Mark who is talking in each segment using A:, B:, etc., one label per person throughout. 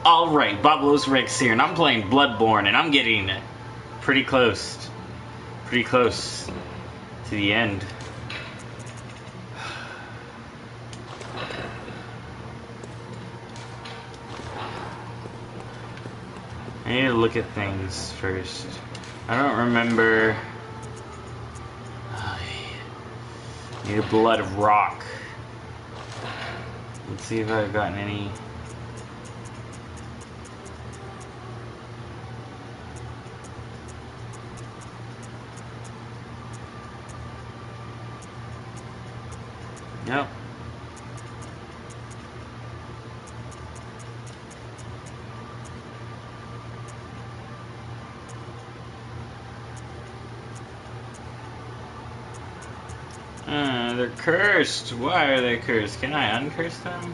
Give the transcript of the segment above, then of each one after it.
A: Alright, Boblos Rex here, and I'm playing Bloodborne, and I'm getting pretty close to the end. I need to look at things first. I don't remember. I need a blood rock. Let's see if I've gotten any. Nope. They're cursed. Why are they cursed? Can I uncurse them?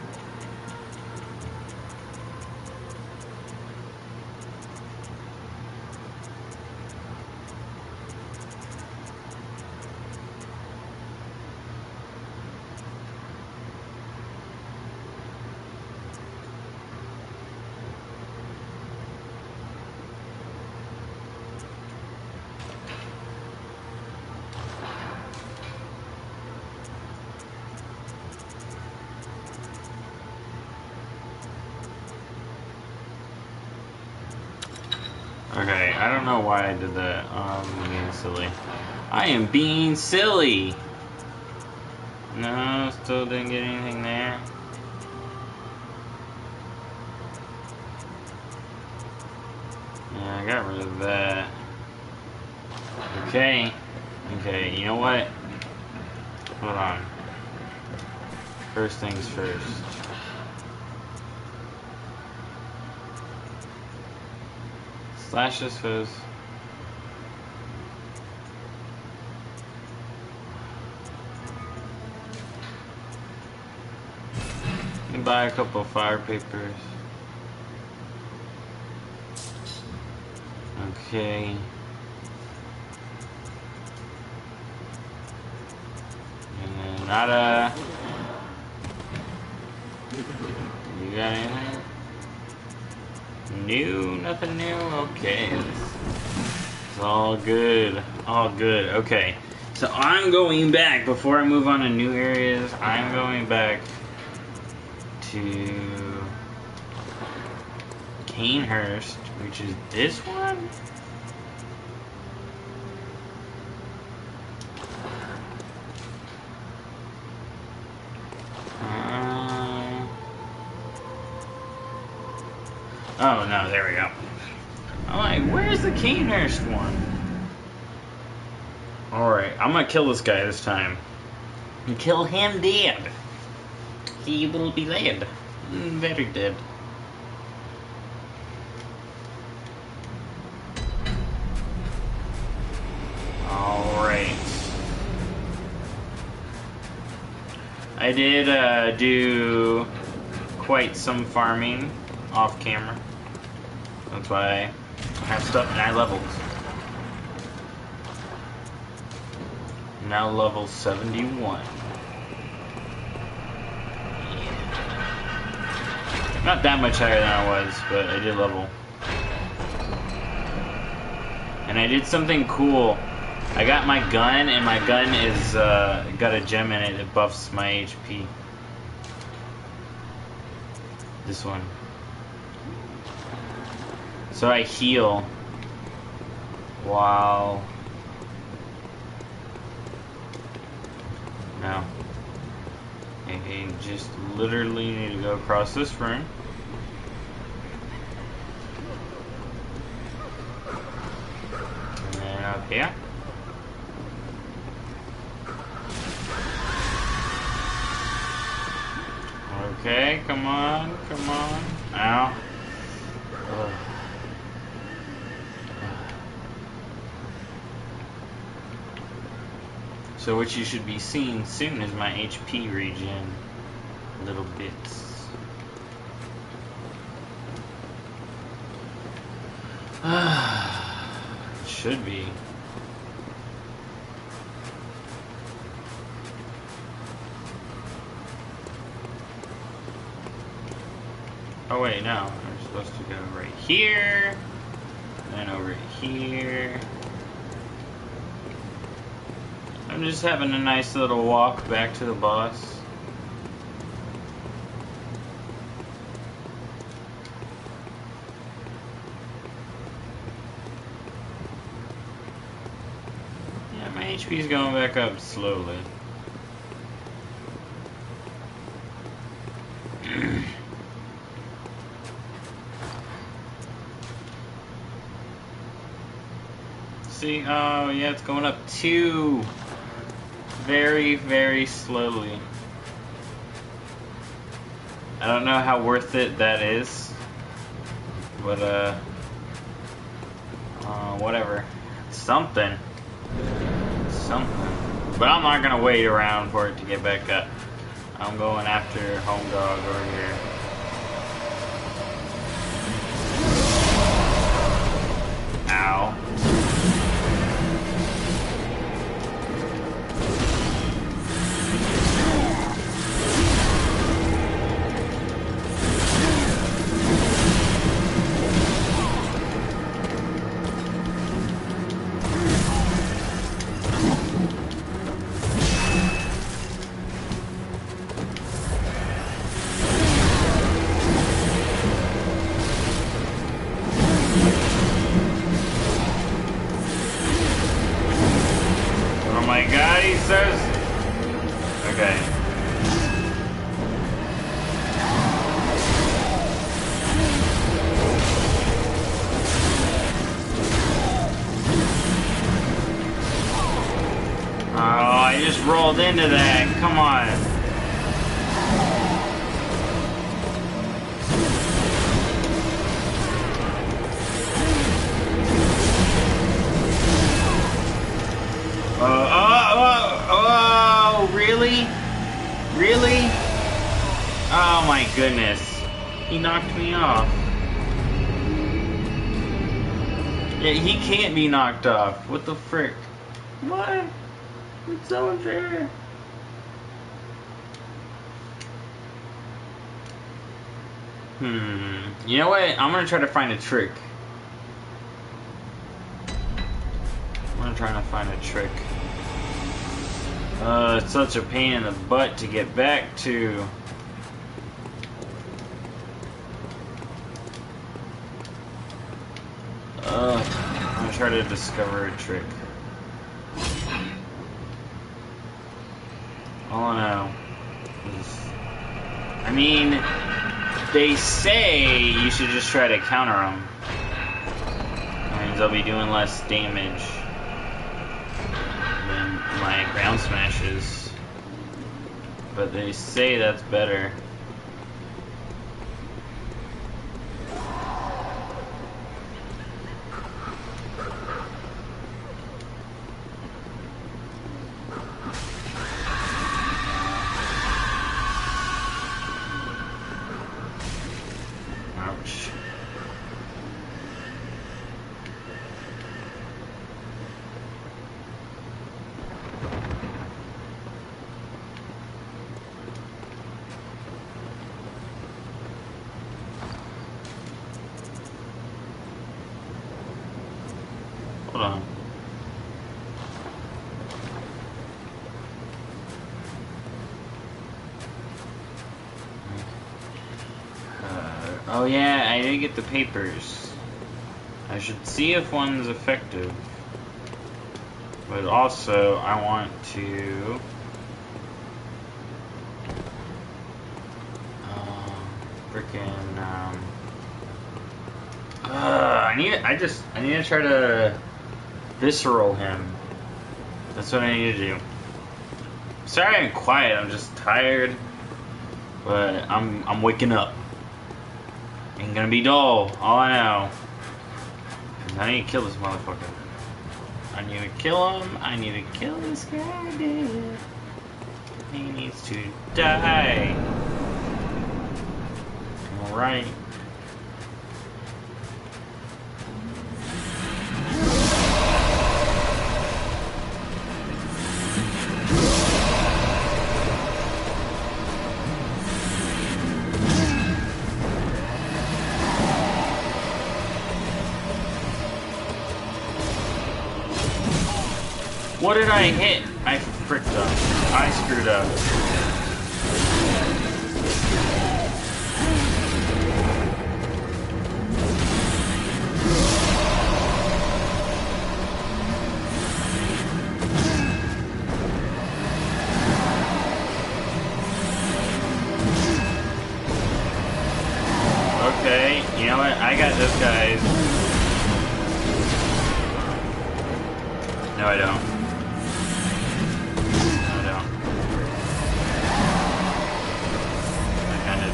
A: Okay, I don't know why I did that. I'm being silly. I am being silly! No, still didn't get anything there. Yeah, I got rid of that. Okay. Okay, you know what? Hold on. First things first. Slash this foes. And buy a couple of fire papers. Okay. And then nada. You got anything? New? Nothing new? Okay. It's all good. All good. Okay. So I'm going back, before I move on to new areas, I'm going back to Cainhurst, which is this one? Oh no, there we go. I'm like, where's the Cainhurst one? Alright, I'm gonna kill this guy this time. And kill him dead. He will be dead. Very dead. Alright. I did do quite some farming off camera. That's why I have stuff 9 levels. Now level 71. Not that much higher than I was, but I did level. And I did something cool. I got my gun, and my gun is got a gem in it that buffs my HP. This one. So I heal while... No. I just literally need to go across this room. And then up here. Okay, come on, come on. Ow. Ugh. So what you should be seeing soon is my HP regen. Little bits. Should be. Oh wait, no. supposed to go right here, then over here. I'm just having a nice little walk back to the boss. Yeah, my HP's going back up slowly. See, oh yeah, it's going up 2. Very, very slowly. I don't know how worth it that is, but whatever. Something. But I'm not gonna wait around for it to get back up. I'm going after Home Dog over here. Ow. Oh my god, he says... Okay. Oh, I just rolled into that. Come on. Oh, really? Really? Oh my goodness. He knocked me off. Yeah, he can't be knocked off. What the frick? What? It's so unfair. You know what? I'm gonna try to find a trick. I'm trying to find a trick. It's such a pain in the butt to get back to. I'm gonna try to discover a trick. All I know is, I mean, they say you should just try to counter them. That means I'll be doing less damage than my ground smashes. But they say that's better. Ouch. Hold on. Oh yeah, I didn't get the papers. I should see if one's effective. But also, I want to... I need to try to visceral him. That's what I need to do. Sorry I'm quiet, I'm just tired. But I'm waking up. Ain't gonna be dull, all I know. I need to kill this motherfucker. I need to kill him. I need to kill this guy, dude. He needs to die. Alright. What did I hit? I fricked up. I screwed up. Okay, you know what? I got this, guys. No, I don't. No, I don't. I kinda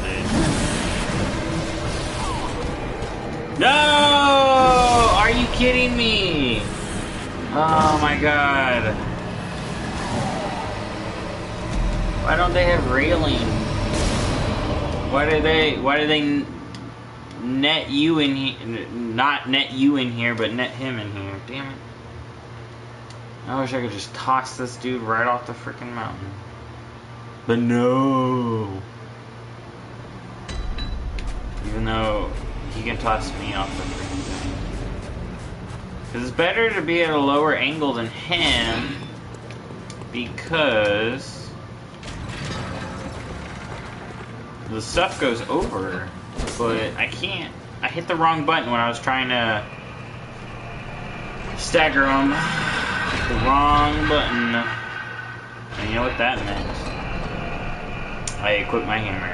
A: did. No! Are you kidding me? Oh my god. Why don't they have railing? Why do they net you in here? Not net you in here, but net him in here. Damn it. I wish I could just toss this dude right off the freaking mountain. But no. Even though he can toss me off the freaking thing. Because it's better to be at a lower angle than him. Because the stuff goes over. But I can't. I hit the wrong button when I was trying to stagger him. The wrong button. And you know what that meant? I equipped my hammer.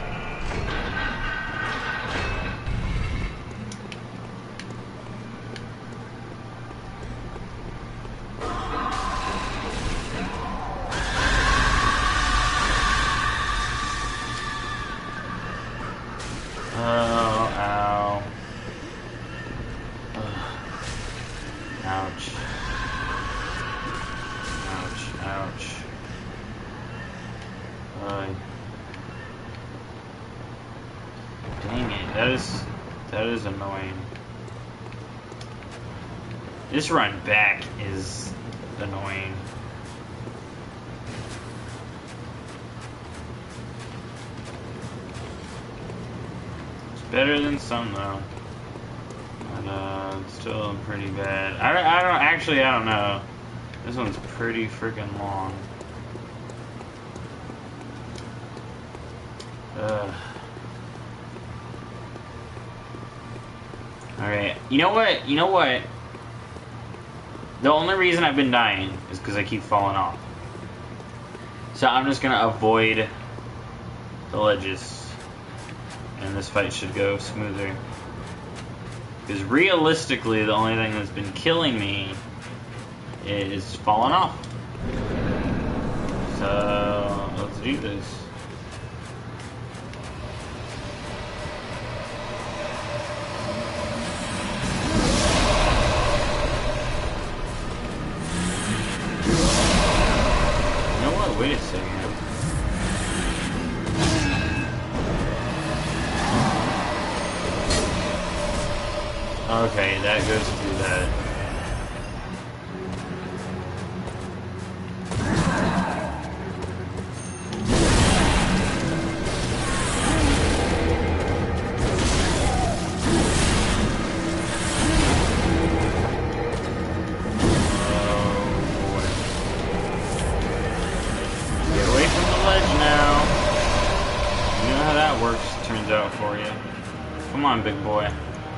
A: Oh, ow. Ugh. Ouch. Ouch. Dang it, that is annoying. This run back is annoying. It's better than some though. But it's still pretty bad. I don't know. This one's pretty freaking long. Alright, you know what? The only reason I've been dying is because I keep falling off. So I'm just gonna avoid the ledges. And this fight should go smoother. Because realistically, the only thing that's been killing me is falling off. So let's do this. You know what? Wait a second. Okay, that goes through that. Get away from the ledge now. You know how that works, turns out for you. Come on, big boy.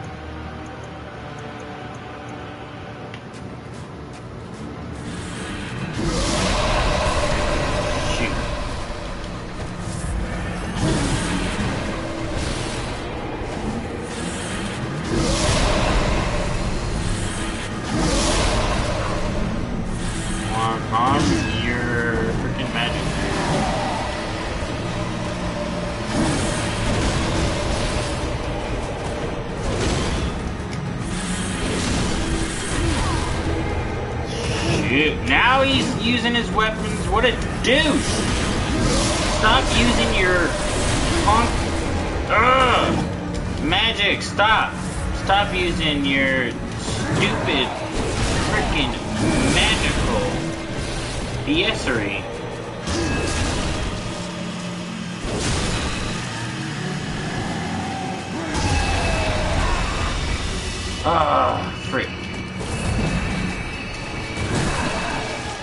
A: On your freaking magic. Shoot, now he's using his weapons. What a douche! Stop using your magic. Stop using your stupid freaking magical BS-ery. Ah, frick.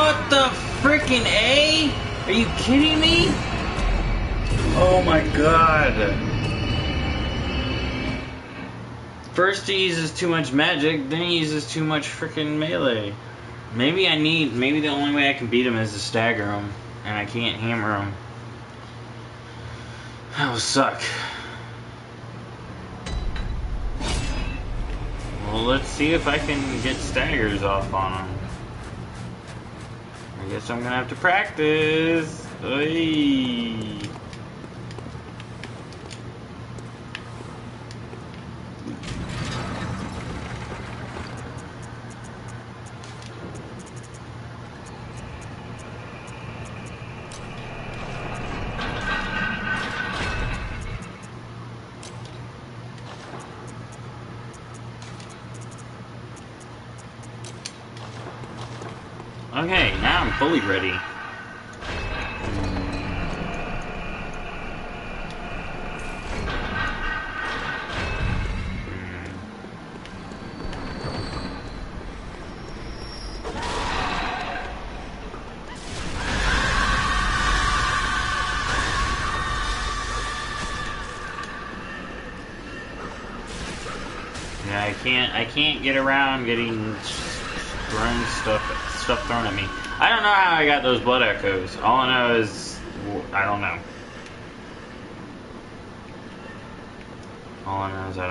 A: What the frickin' A? Are you kidding me? Oh my god. First he uses too much magic, then he uses too much frickin' melee. Maybe the only way I can beat him is to stagger him, and I can't hammer him. That would suck. Well, let's see if I can get staggers off on him. I guess I'm gonna have to practice. Oy. Okay, now I'm fully ready. Yeah, I can't get around getting stuff thrown at me. I don't know how I got those blood echoes. All I know is I don't know. All I know is I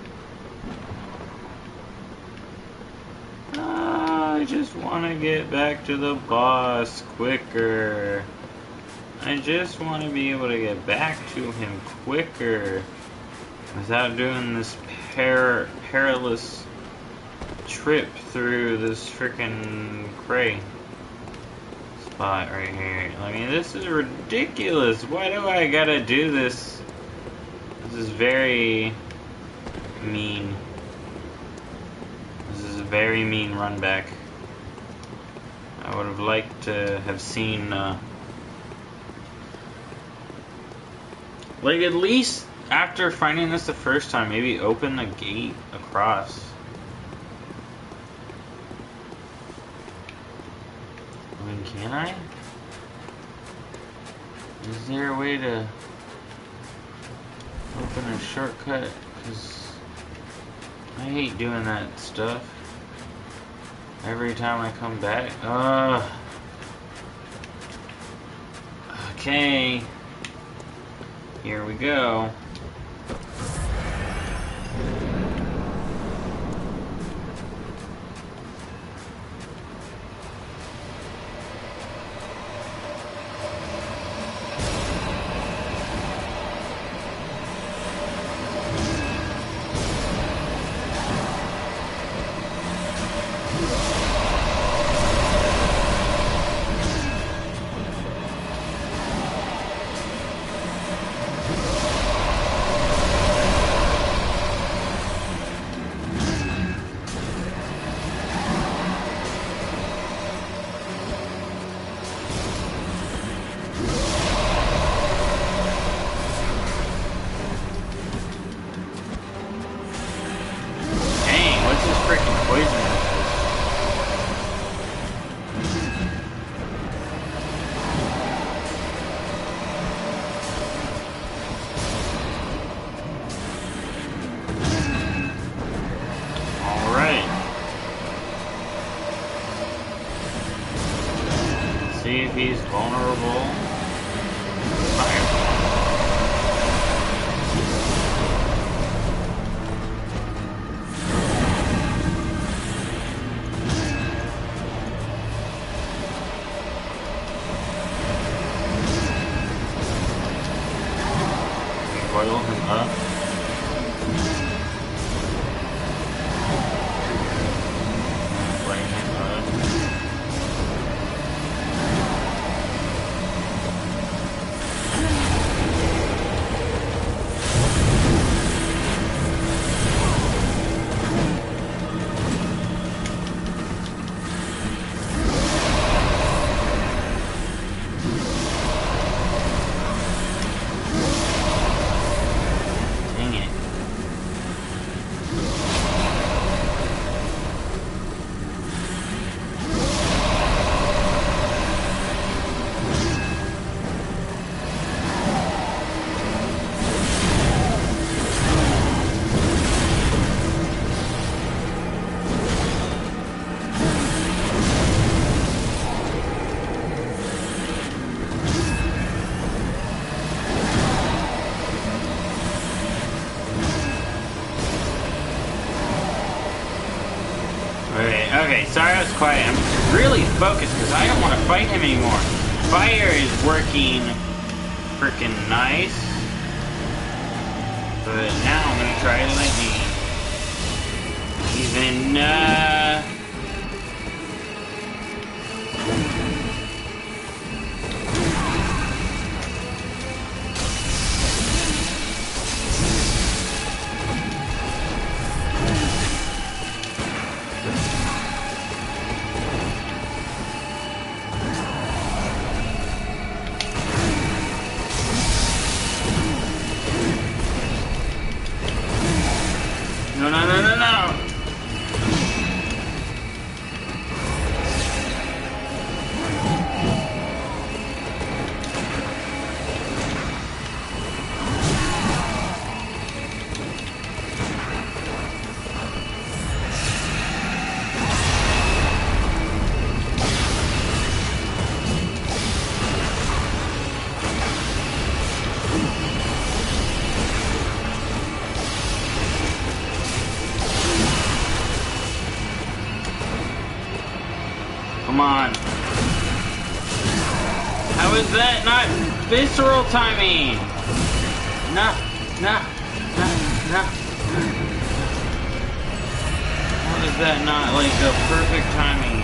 A: don't know. I just want to get back to the boss quicker. I just want to be able to get back to him quicker without doing this perilous trip through this freaking cray spot right here. I mean, this is ridiculous. Why do I gotta do this? This is very mean. This is a very mean run back. I would have liked to have seen, like, at least after finding this the first time, maybe open the gate across. I mean, can I? Is there a way to open a shortcut? Because I hate doing that stuff every time I come back. Okay. Here we go. See if he's vulnerable. Fire. Coil him up. Okay, sorry I was quiet. I'm just really focused because I don't want to fight him anymore. Fire is working freaking nice. But now I'm gonna try lightning. Even, no, no, no, no, no! Come on. How is that not visceral timing? No, no, no, no. How is that not like the perfect timing?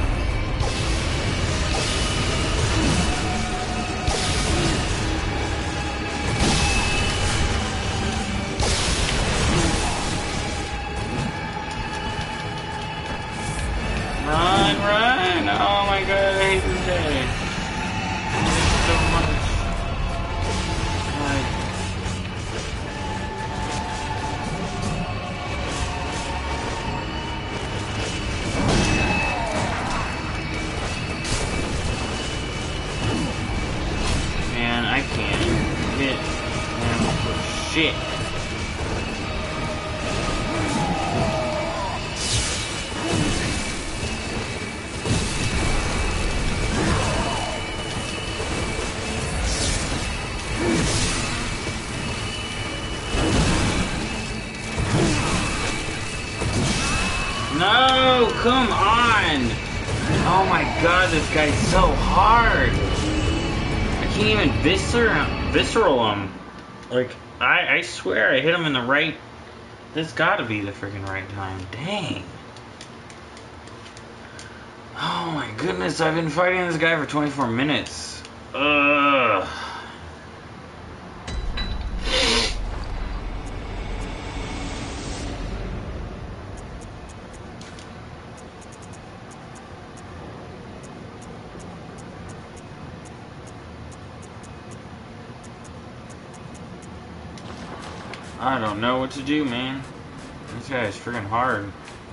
A: Run, run! Oh my god, I hate this day. I hate it so much. God. Man, I can't hit him for shit. No, come on! Oh my god, this guy's so hard! I can't even visceral him. Like, I swear I hit him in the right... This gotta be the freaking right time. Dang. Oh my goodness, I've been fighting this guy for 24 minutes. Ugh. I don't know what to do, man. This guy is freaking hard.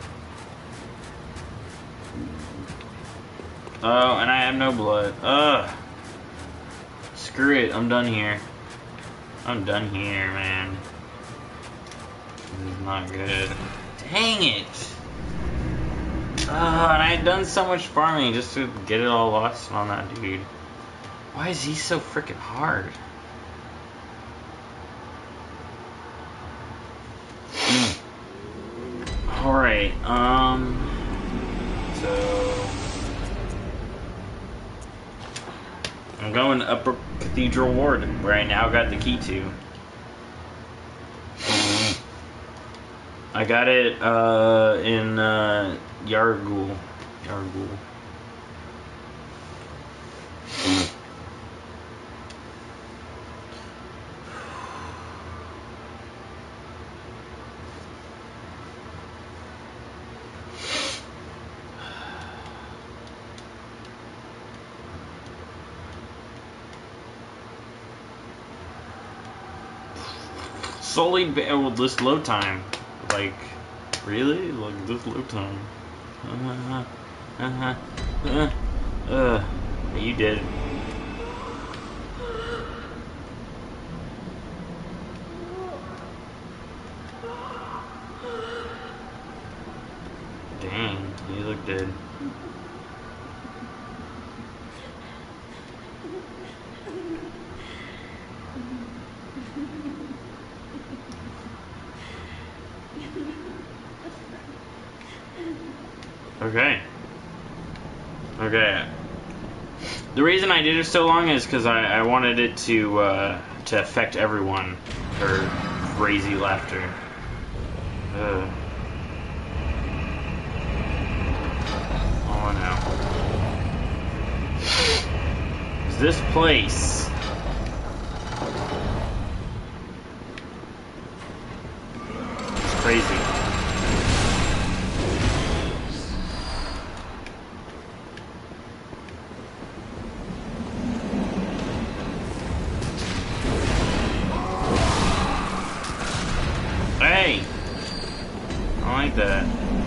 A: Oh, and I have no blood. Ugh. Screw it. I'm done here. I'm done here, man. This is not good. Dang it. And I had done so much farming just to get it all lost on that dude. Why is he so freaking hard? Alright, so I'm going to Upper Cathedral Ward, where I now got the key to. I got it, in, Yargul. Solely with this load time. Like, really? Like, this load time. You did. Dang, you look dead. Okay. Okay. The reason I did it so long is because I wanted it to affect everyone. Her crazy laughter. Ugh. Oh no. Is this place? It's crazy. Hey! I like that.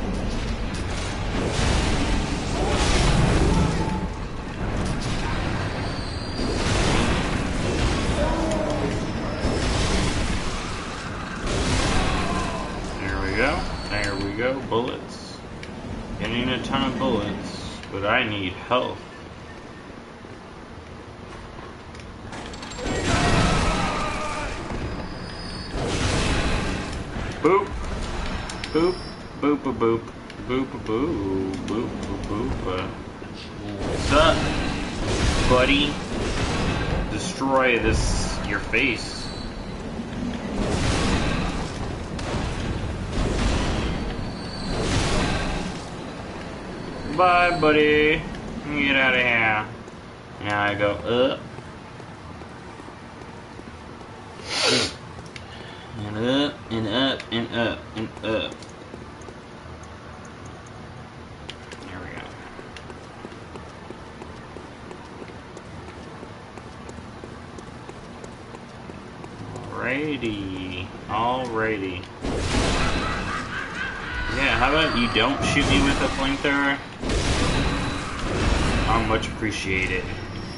A: There we go, bullets. Getting a ton of bullets, but I need health. Boop. Boop. Boop a boop. Boop a boo. Boop a boop. What's up, buddy? Destroy this, your face. Bye, buddy. Get out of here. Now I go up. And up, and up, and up, and up. There we go. Alrighty. Alrighty. Yeah, how about you don't shoot me with a flamethrower? I'll much appreciate it.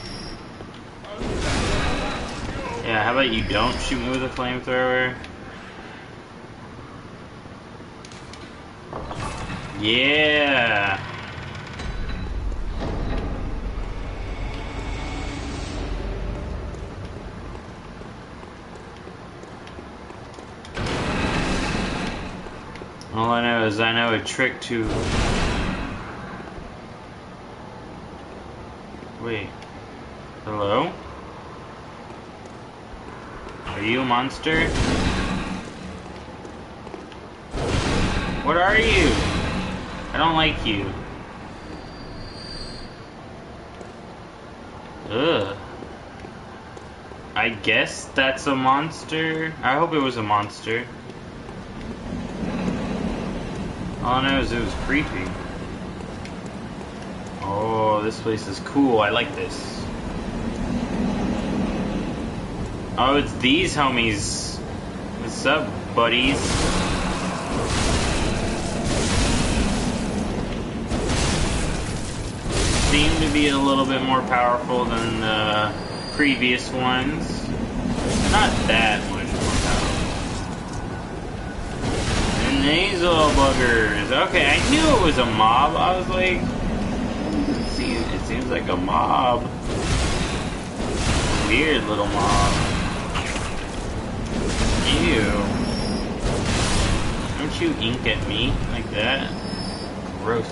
A: Yeah, how about you don't shoot me with a flamethrower? Yeah. All I know is I know a trick to... Wait. Hello? Are you a monster? What are you? I don't like you. Ugh. I guess that's a monster. I hope it was a monster. All I know is it was creepy. Oh, this place is cool. I like this. Oh, it's these homies. What's up, buddies? Seem to be a little bit more powerful than the previous ones. Not that much more powerful. And these little buggers. Okay, I knew it was a mob. I was like, it seems like a mob. Weird little mob. Ew. Don't you ink at me like that? Gross.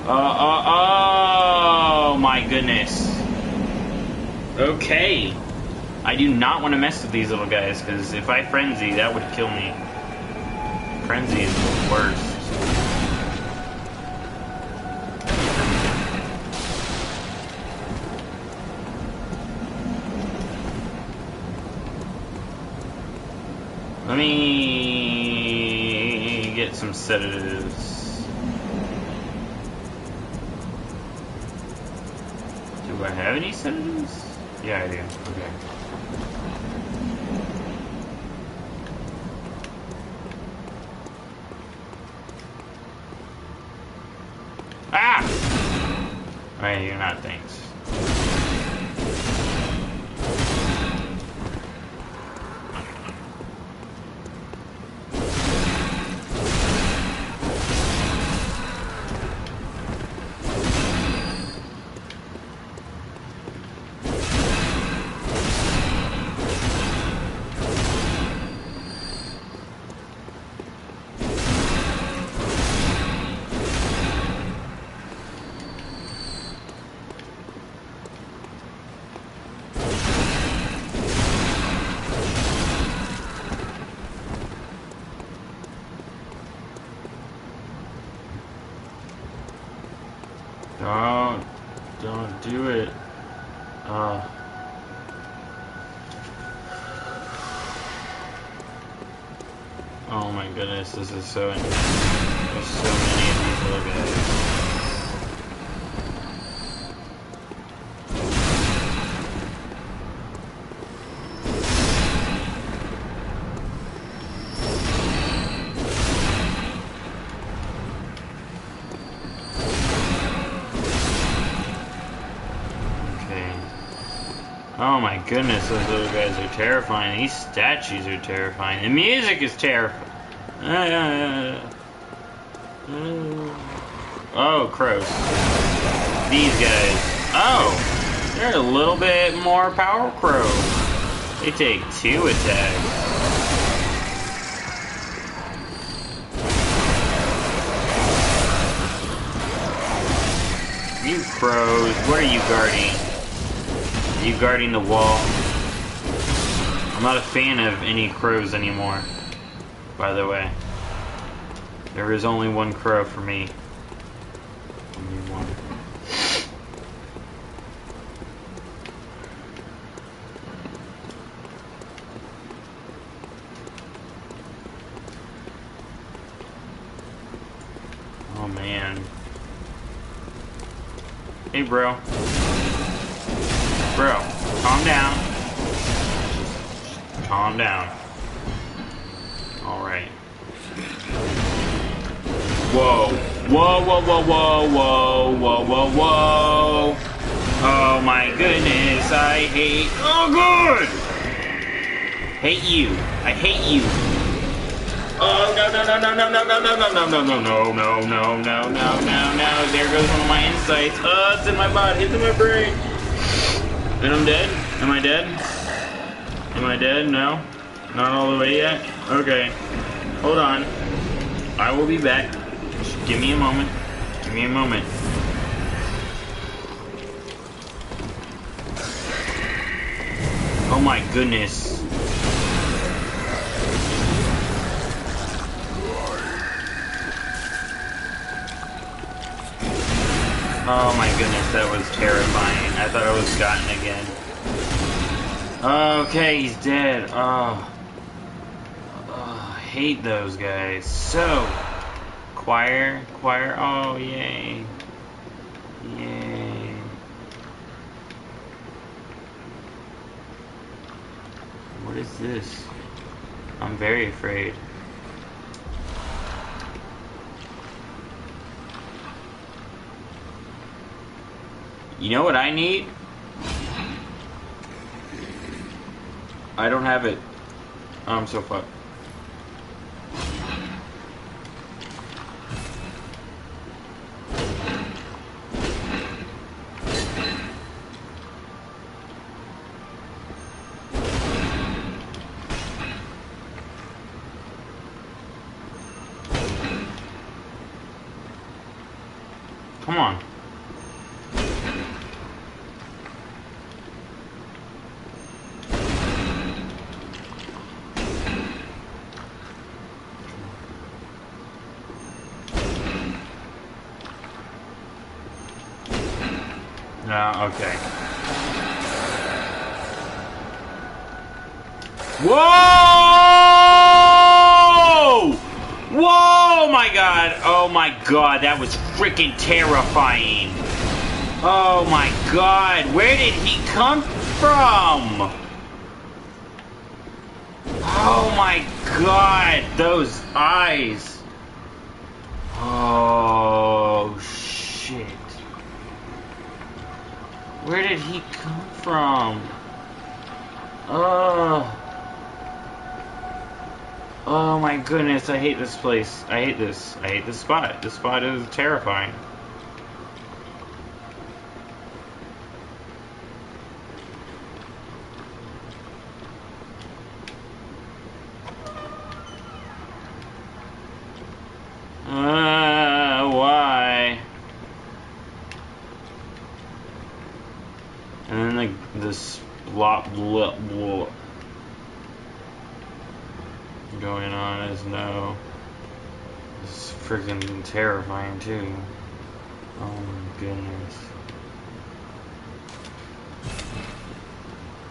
A: Oh my goodness. Okay. I do not want to mess with these little guys, because if I frenzy, that would kill me. Frenzy is the worst. Let me get some sedatives. Do I have any sedatives? Yeah, I do. Okay. Ah! Alright, you're not, thanks. do it. Oh my goodness, this is so intense. There's so many of these little guys. Oh my goodness, those little guys are terrifying. These statues are terrifying. The music is terrifying. Oh, crows. These guys. Oh, they're a little bit more power crow. They take 2 attacks. You crows, what are you guarding? Are you guarding the wall? I'm not a fan of any crows anymore, by the way. There is only one crow for me. Only one. Oh man. Hey bro. Bro, calm down. Just calm down. Alright. Whoa. Whoa, whoa, whoa, whoa, whoa, whoa, whoa, whoa. Oh my goodness, I hate... Oh good! Hate you. I hate you. Oh no no no no no no no no no no no no no no no no no no. There goes one of my insights. Oh, it's in my body, it's in my brain. And I'm dead? Am I dead? Am I dead? No? Not all the way yet? Okay. Hold on. I will be back. Just give me a moment. Give me a moment. Oh my goodness. Oh my goodness, that was terrifying. I thought I was gotten again. Okay, he's dead. Oh, I hate those guys. So, choir. Oh, yay. Yay. What is this? I'm very afraid. You know what I need? I don't have it. Oh, I'm so fucked. Come on. No, okay. Whoa! Whoa, my God. Oh my God, that was freaking terrifying. Oh my God, where did he come from? Oh my God, those eyes. Oh shit. Where did he come from? Oh my goodness, I hate this place. I hate this. I hate this spot. This spot is terrifying. Why? And then like this blop going on is no. This is freaking terrifying too. Oh my goodness.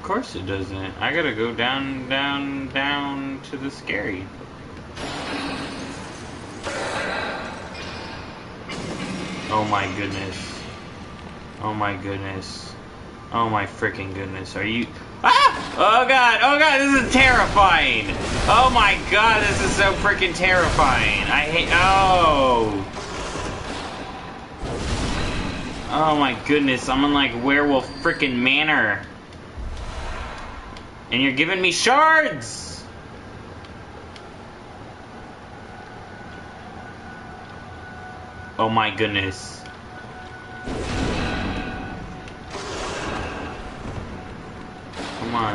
A: Of course it doesn't. I gotta go down, down, down to the scary. Oh my goodness. Oh my goodness. Oh my freaking goodness. Are you... Ah! Oh god, this is terrifying! Oh my god, this is so freaking terrifying. I hate... Oh! Oh my goodness, I'm in like Werewolf freaking Manor. And you're giving me shards! Oh my goodness. Come on.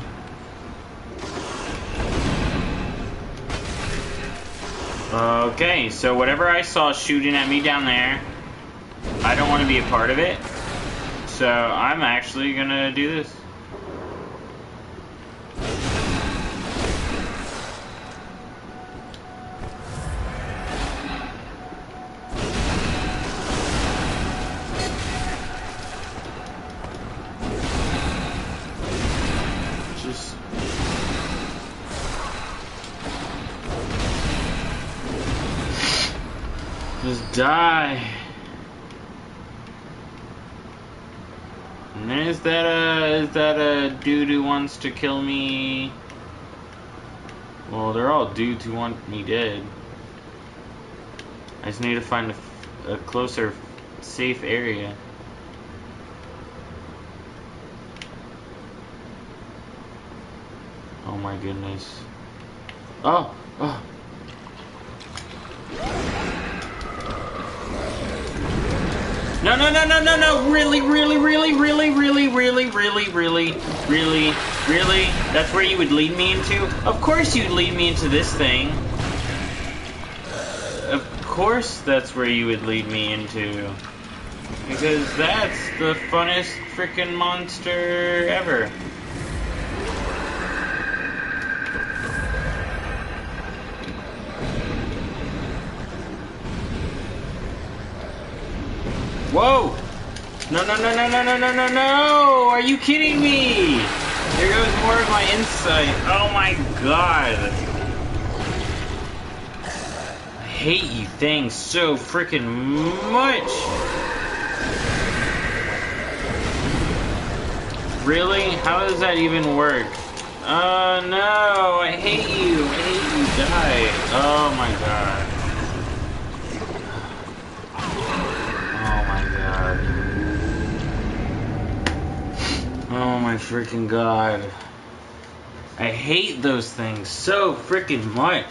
A: Okay, so whatever I saw shooting at me down there, I don't want to be a part of it. So I'm actually gonna do this. Just die. And is that a dude who wants to kill me? Well, they're all dudes who want me dead. I just need to find a closer, safe area. Oh my goodness. Oh! Oh! No, no, no, no, no, no! Really, really, really, really, really, really, really, really, really, really? That's where you would lead me into? Of course you'd lead me into this thing. Of course that's where you would lead me into. Because that's the funnest frickin' monster ever. Whoa! No, no, no, no, no, no, no, no, no! Are you kidding me? There goes more of my insight. Oh my god. I hate you things so freaking much. Really? How does that even work? Oh no, I hate you. I hate you. Die. Oh my god. Oh my freaking god. I hate those things so freaking much.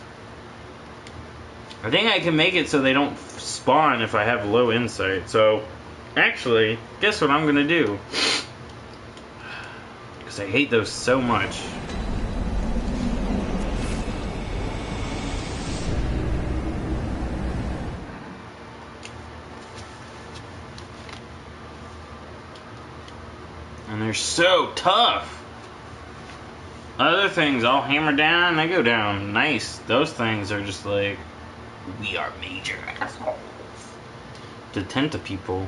A: I think I can make it so they don't spawn if I have low insight. So, actually, guess what I'm gonna do? Because I hate those so much. And they're so tough. Other things I'll hammer down, they go down nice. Those things are just like, we are major assholes. The Tentapeople.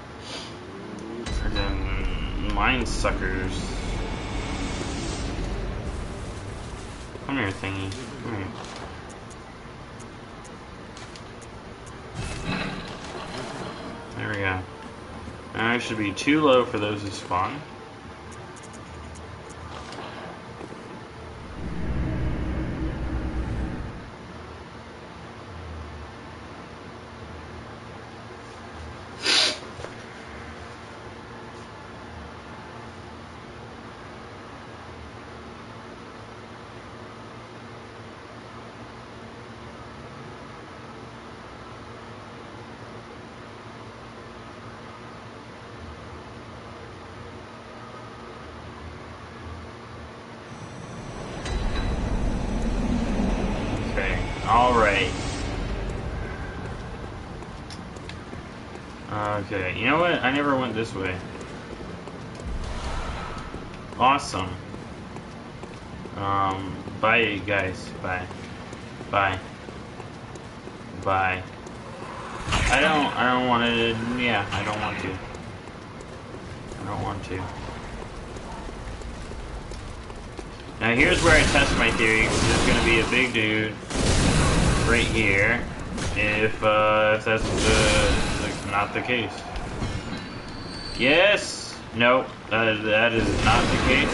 A: Freaking mind suckers. Come here, thingy. Come here. There we go. Now I should be too low for those to spawn. Alright. Okay, you know what? I never went this way. Awesome. Bye, guys. Bye. Bye. Bye. I don't want to, yeah, I don't want to. I don't want to. Now here's where I test my theory, because there's going to be a big dude right here, if that's like, not the case. Yes! No, that is not the case.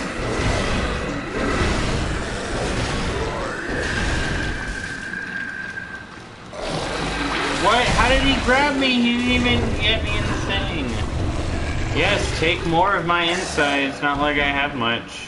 A: What? How did he grab me? He didn't even get me in the thing. Yes, take more of my insides, not like I have much.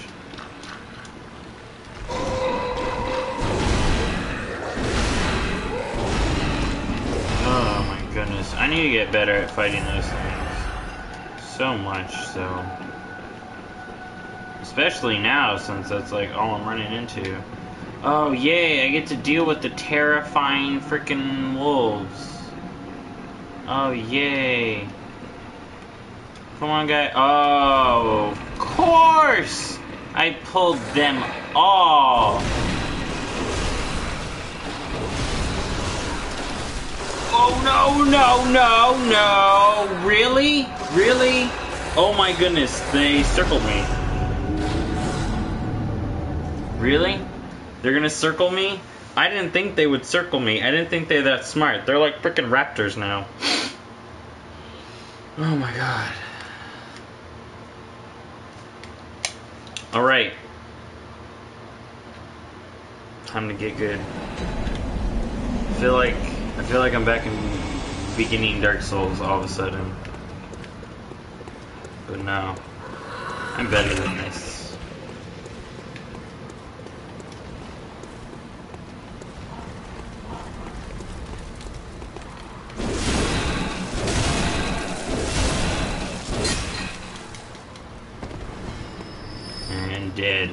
A: Oh my goodness. I need to get better at fighting those things. So much so. Especially now, since that's like all I'm running into. Oh yay, I get to deal with the terrifying freaking wolves. Oh yay. Come on guys. Oh, of course! I pulled them all. Oh no, no, no, no. Really? Really? Oh my goodness, they circled me. Really? They're gonna circle me? I didn't think they would circle me. I didn't think they're that smart. They're like freaking raptors now. Oh my god. Alright. Time to get good. I feel like I'm back in beginning Dark Souls all of a sudden. But no. I'm better than this. And dead.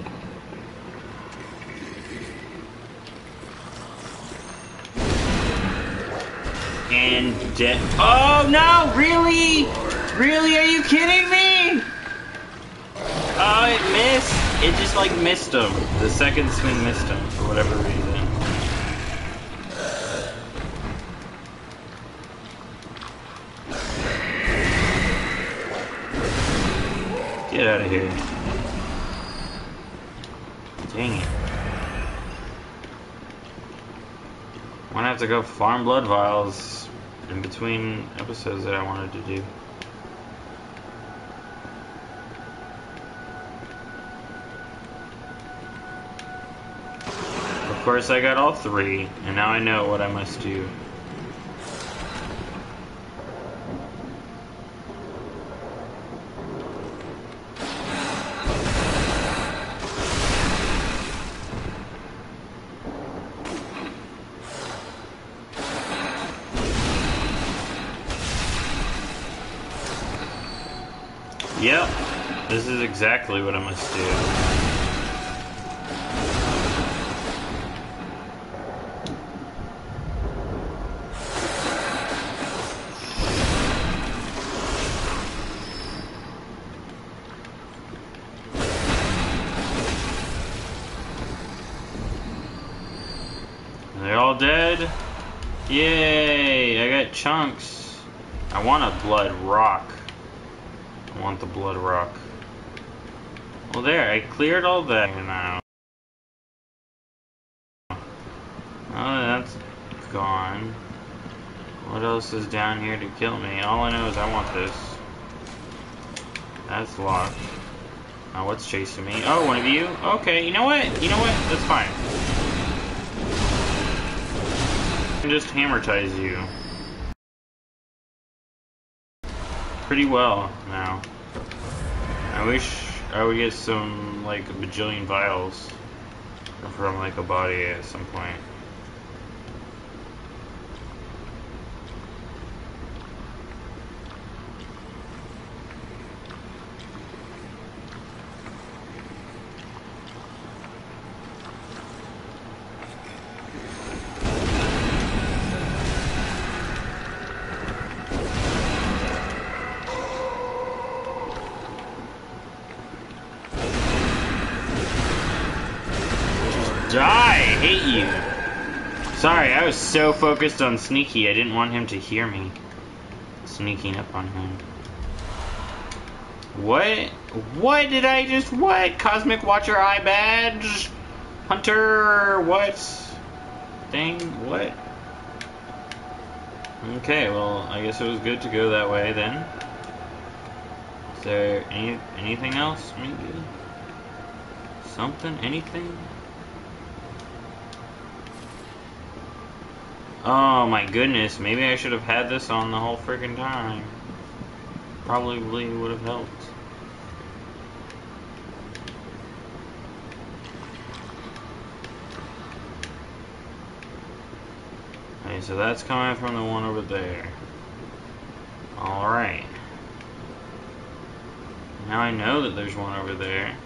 A: And dead. Oh no! Really? Really? Are you kidding me? Oh, it missed. It just like missed him. The second swing missed him for whatever reason. Get out of here. Dang it. I'm gonna have to go farm blood vials in between episodes that I wanted to do. Of course, I got all three, and now I know what I must do. Yep, this is exactly what I must do. Are they all dead? Yay, I got chunks. I want a blood rock. I want the blood rock. Well there, I cleared all that now. Oh, that's gone. What else is down here to kill me? All I know is I want this. That's locked. Now what's chasing me? Oh, one of you? Okay, you know what? You know what? That's fine. I can just hammertize you. Pretty well now. I wish I would get some like a bajillion vials from like a body at some point. Die! I hate you! Sorry, I was so focused on Sneaky, I didn't want him to hear me sneaking up on him. What? What did I just... What? Cosmic Watcher Eye Badge? Hunter... What? Dang, what? Okay, well, I guess it was good to go that way then. Is there anything else, maybe? Something? Anything? Oh my goodness, maybe I should have had this on the whole friggin' time. Probably would have helped. Okay, so that's coming from the one over there. Alright. Now I know that there's one over there.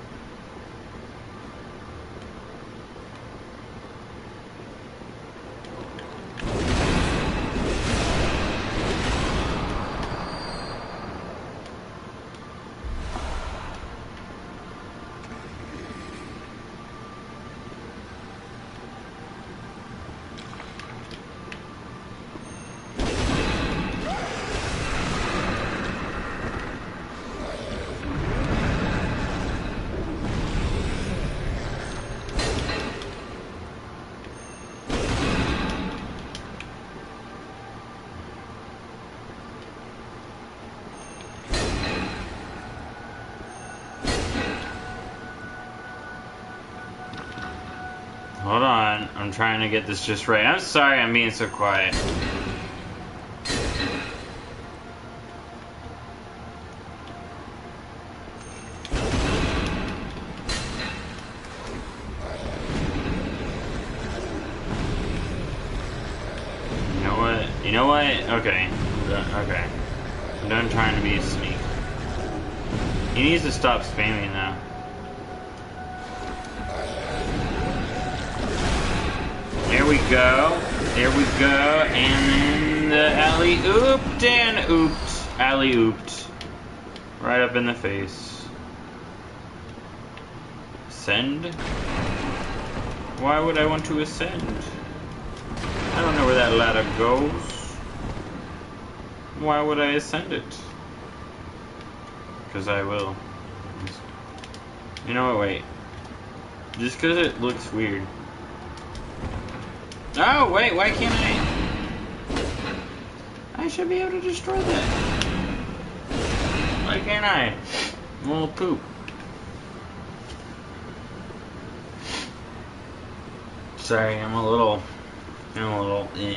A: Hold on, I'm trying to get this just right. I'm sorry I'm being so quiet. You know what? Okay. Okay. I'm done trying to be a sneak. He needs to stop spamming though. There we go. There we go. And then the alley-ooped and ooped. Alley-ooped. Right up in the face. Ascend? Why would I want to ascend? I don't know where that ladder goes. Why would I ascend it? Because I will. You know what, wait. Just because it looks weird. Oh, wait, why can't I should be able to destroy that. Why can't I? Little poop. Sorry, I'm a little eh.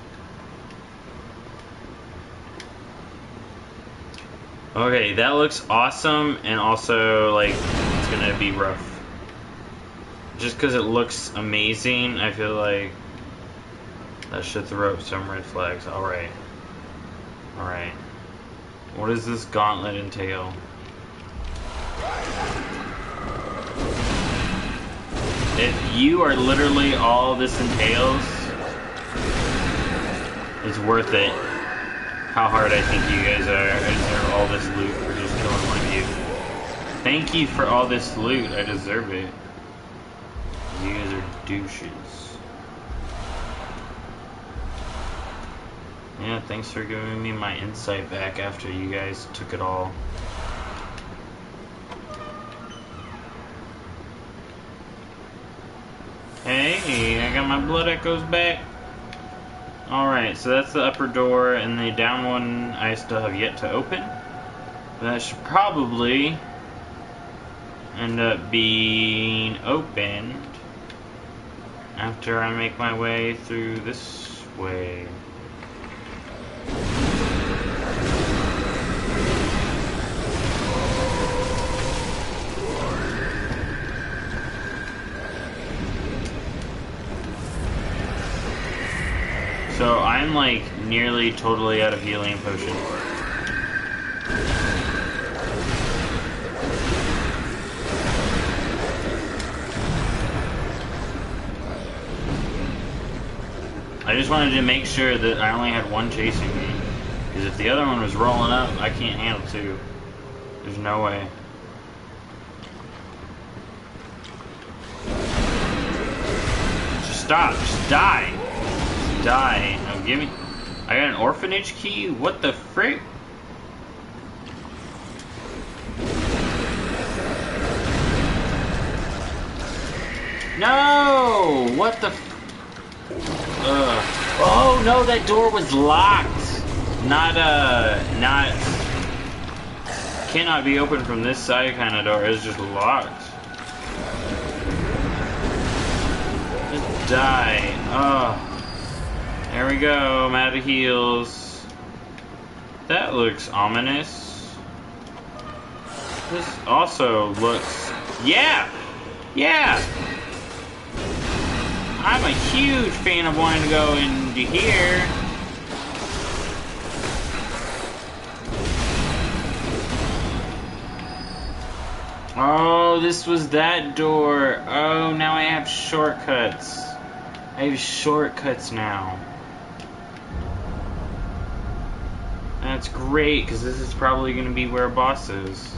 A: Okay, that looks awesome, and also, like, it's gonna be rough. Just because it looks amazing, I feel like that should throw up some red flags. Alright. Alright. What does this gauntlet entail? If you are literally all this entails, it's worth it. How hard I think you guys are. I deserve all this loot for just killing one of you. Thank you for all this loot. I deserve it. You guys are douches. Yeah, thanks for giving me my insight back after you guys took it all. Hey, I got my blood echoes back. Alright, so that's the upper door, and the down one I still have yet to open. That should probably end up being opened after I make my way through this way. So I'm like nearly totally out of healing potions. I just wanted to make sure that I only had one chasing me. Because if the other one was rolling up, I can't handle two. There's no way. Just stop. Just die. Die. Now give me... I got an orphanage key? What the frick? No! What the oh no, that door was locked. Not cannot be opened from this side kind of door. It's just locked. Just die. Oh. There we go. I'm out of heals. That looks ominous. This also looks... Yeah! Yeah! I'm a huge fan of wanting to go into here. Oh, this was that door. Oh, now I have shortcuts. I have shortcuts now. That's great, because this is probably going to be where boss is.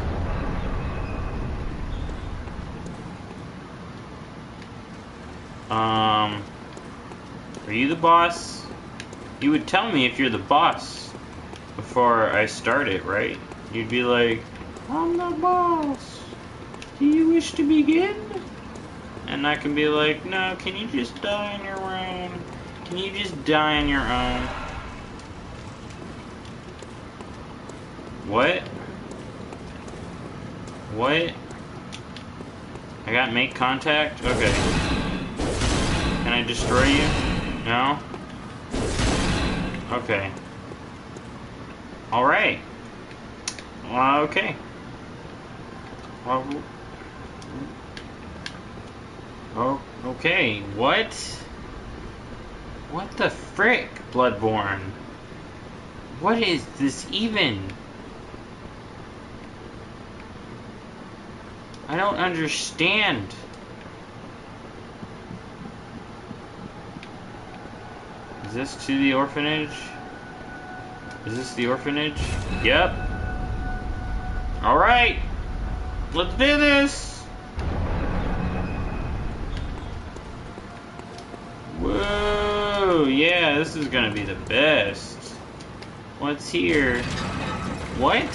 A: Are you the boss? You would tell me if you're the boss before I start it, right? You'd be like, I'm the boss. Do you wish to begin? And I can be like, no, can you just die on your own? Can you just die on your own? What? What? I got make contact? Okay. Can I destroy you? No? Okay. Alright. Okay. Oh, okay. What? What the frick, Bloodborne? What is this even? I don't understand. Is this to the orphanage? Is this the orphanage? Yep. Alright. Let's do this. Whoa. Yeah, this is gonna be the best. What's here? What?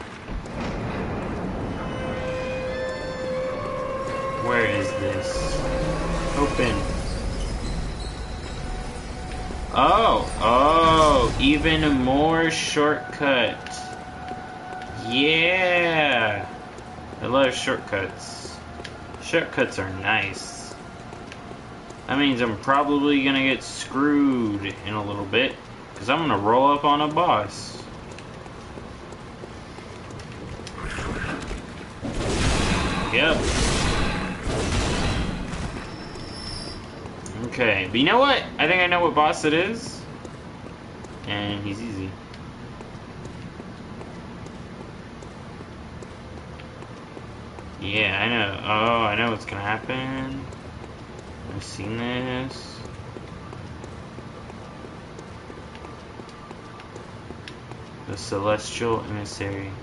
A: Where is this? Open. Oh, even more shortcut. Yeah. I love shortcuts. Shortcuts are nice. That means I'm probably gonna get screwed in a little bit, because I'm gonna roll up on a boss. Yep. Okay, but you know what? I think I know what boss it is. And he's easy. Yeah, I know. Oh, I know what's gonna happen. I've seen this. The Celestial Emissary.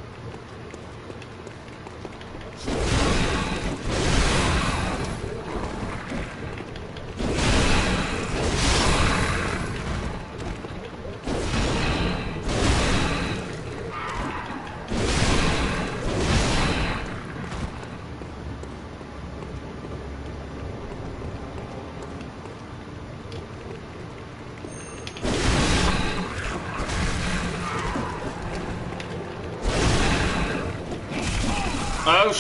A: Oh,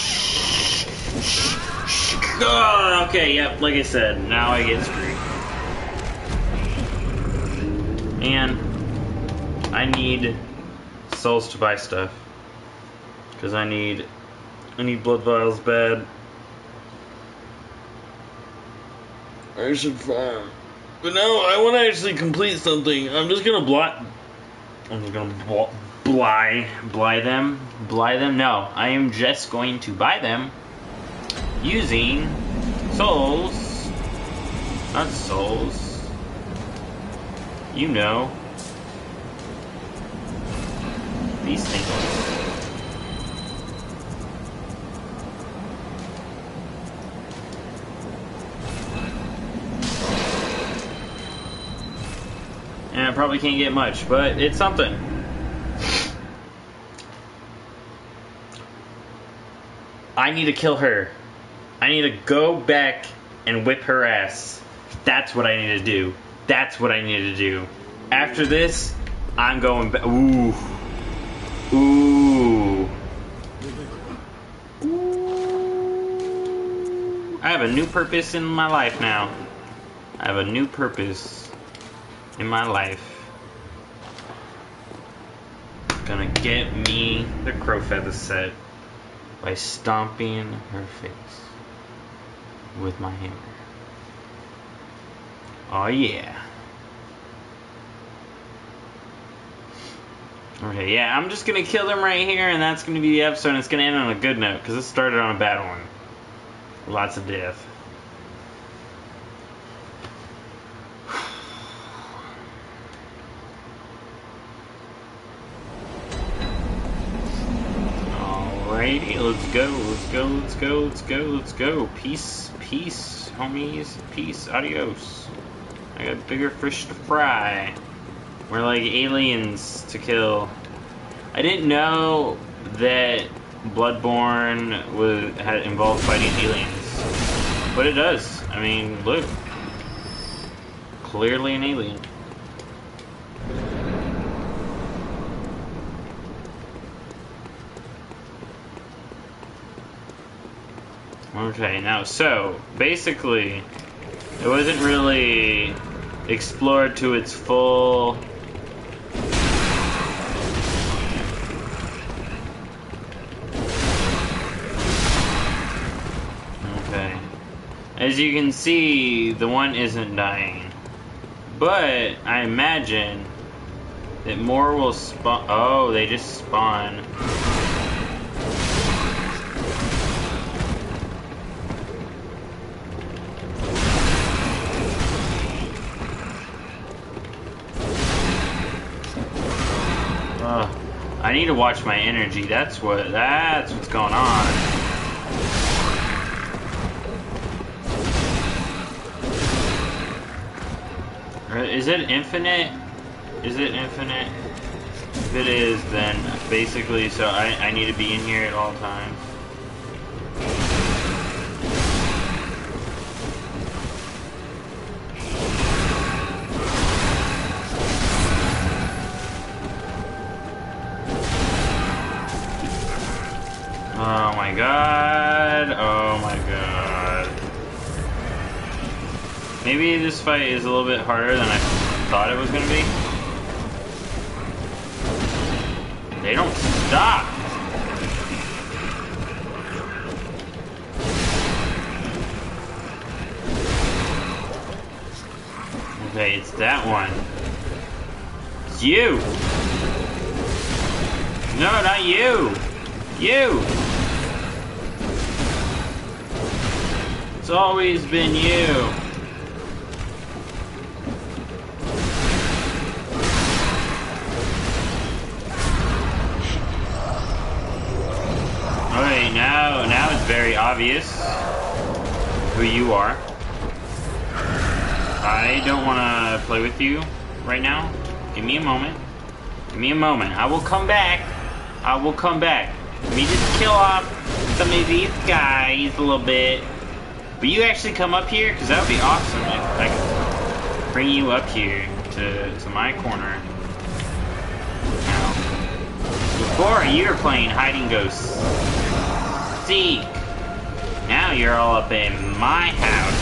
A: oh, okay, yep, like I said, now I get screwed. And I need souls to buy stuff. Because I need blood vials bad. I should farm. But no, I want to actually complete something. I'm just gonna bly them. No, I am just going to buy them using souls. Not souls. You know. These things. And I probably can't get much, but it's something. I need to kill her. I need to go back and whip her ass. That's what I need to do. That's what I need to do. After this, I'm going back. Ooh. Ooh. Ooh. I have a new purpose in my life now. I have a new purpose in my life. Gonna get me the crow feather set by stomping her face with my hammer. Oh yeah. Okay, yeah, I'm just gonna kill them right here, and that's gonna be the episode, and it's gonna end on a good note, because it started on a bad one. Lots of death. Alrighty, let's go, let's go, let's go, let's go, let's go. Peace, peace, homies, peace, adios. I got bigger fish to fry. We're like aliens to kill. I didn't know that Bloodborne had involved fighting aliens, but it does. I mean, look, clearly an alien. Okay, now so basically, it wasn't really explored to its full. As you can see, the one isn't dying. But I imagine that more will spawn. Oh, they just spawn. I need to watch my energy. That's what's going on. Is it infinite? Is it infinite? If it is, then basically, so I need to be in here at all times. Oh my god. Oh my god. Maybe this fight is a little bit harder than I thought it was going to be. They don't stop. Okay, it's that one. It's you. No, not you. You. It's always been you. Okay, now it's very obvious who you are. I don't want to play with you right now. Give me a moment. Give me a moment. I will come back. I will come back. Let me just kill off some of these guys a little bit. Will you actually come up here? Because that would be awesome if I could bring you up here to my corner. Now, before you were playing hide and go seek. Now you're all up in my house.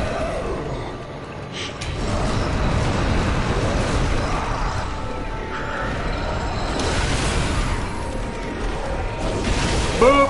A: Boop!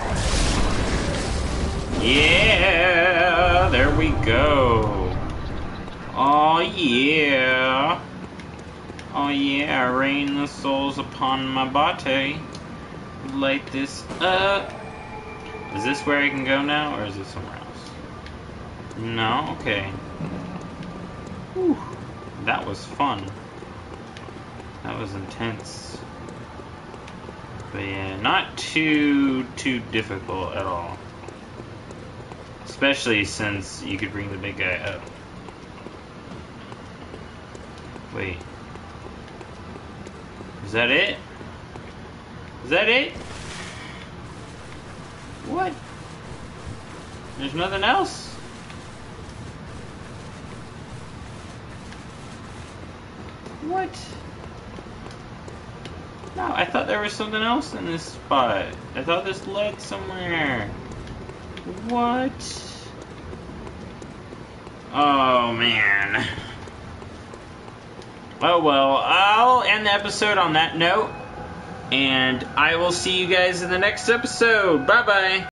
A: Yeah, there we go. Oh yeah. Oh yeah, rain the souls upon my body. Light this up. Is this where I can go now, or is it somewhere else? No? Okay. Whew. That was fun. That was intense. But yeah, not too difficult at all. Especially since you could bring the big guy up. Wait. Is that it? Is that it? What? There's nothing else? What? No, I thought there was something else in this spot. I thought this led somewhere. What? Oh, man. Oh, well, I'll end the episode on that note. And I will see you guys in the next episode. Bye-bye.